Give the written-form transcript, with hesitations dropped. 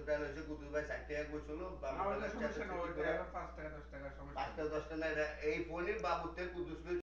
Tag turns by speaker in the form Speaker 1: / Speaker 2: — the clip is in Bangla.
Speaker 1: টাকা লইছে, কুদ্দুস ভাই 60 টাকা কইছিল,
Speaker 2: না
Speaker 1: বাবুর
Speaker 2: ওইটা
Speaker 1: টাকা
Speaker 2: সমস্যা না, ওইটা এখন 5 টাকা 10 টাকার সমস্যা
Speaker 1: 5
Speaker 2: না।
Speaker 1: টাকা 10 টাকা না, এটা এই ফোনই বাবুর থেকে কুদ্দুস